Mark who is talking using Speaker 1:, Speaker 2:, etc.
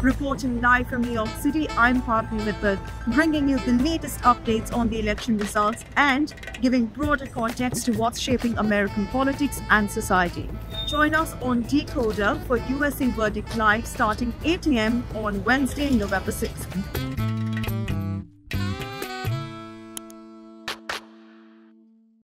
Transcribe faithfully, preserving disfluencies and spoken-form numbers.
Speaker 1: Reporting live from New York City, I'm Pavni Mittal, bringing you the latest updates on the election results and giving broader context to what's shaping American politics and society. Join us on deKoder for U S A Verdict Live starting eight a m on Wednesday, November sixth.